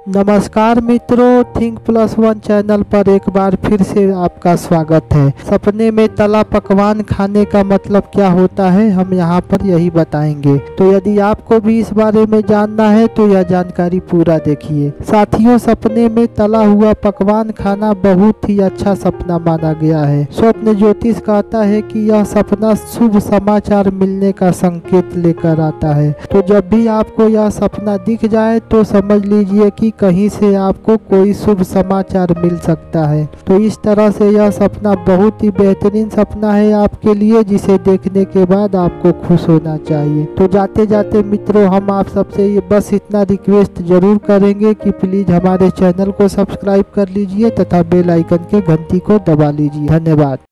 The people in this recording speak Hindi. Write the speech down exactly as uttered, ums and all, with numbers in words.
नमस्कार मित्रों, थिंक प्लस वन चैनल पर एक बार फिर से आपका स्वागत है। सपने में तला पकवान खाने का मतलब क्या होता है, हम यहाँ पर यही बताएंगे। तो यदि आपको भी इस बारे में जानना है तो यह जानकारी पूरा देखिए। साथियों, सपने में तला हुआ पकवान खाना बहुत ही अच्छा सपना माना गया है। स्वप्न ज्योतिष कहता है कि यह सपना शुभ समाचार मिलने का संकेत लेकर आता है। तो जब भी आपको यह सपना दिख जाए तो समझ लीजिए कि कहीं से आपको कोई शुभ समाचार मिल सकता है। तो इस तरह से यह सपना बहुत ही बेहतरीन सपना है आपके लिए, जिसे देखने के बाद आपको खुश होना चाहिए। तो जाते जाते मित्रों, हम आप सबसे ये बस इतना रिक्वेस्ट जरूर करेंगे कि प्लीज हमारे चैनल को सब्सक्राइब कर लीजिए तथा बेल आइकन के घंटी को दबा लीजिए। धन्यवाद।